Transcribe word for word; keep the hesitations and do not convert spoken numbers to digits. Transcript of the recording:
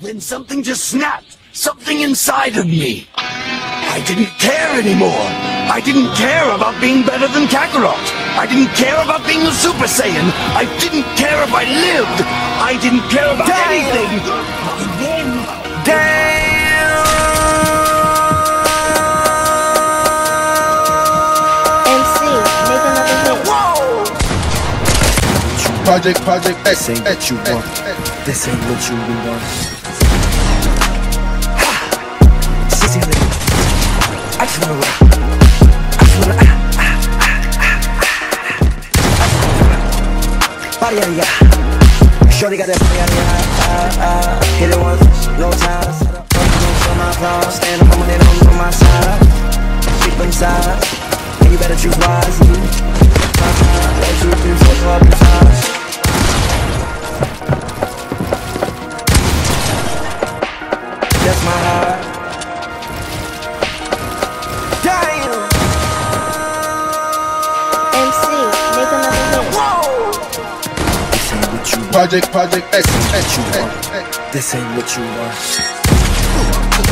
Then something just snapped. Something inside of me. I didn't care anymore. I didn't care about being better than Kakarot. I didn't care about being a Super Saiyan. I didn't care if I lived. I didn't care about Damn. anything. Damn! Project, project, X ain't what you want. This ain't what you want. Sissy little. I just wanna rock. I just wanna ah ah ah ah. Body on ya. Shorty got that body on ya. Ah ah. Hit it once, no time. Set up, on my applause. Stand up, I'm on my side. Keep them sides. And you better choose wisely. One, two, three, four, five, five. That's my heart. Damn. M C, make another hit. Whoa. This ain't what you want. Project, project, X, This ain't what you want. This ain't what you want.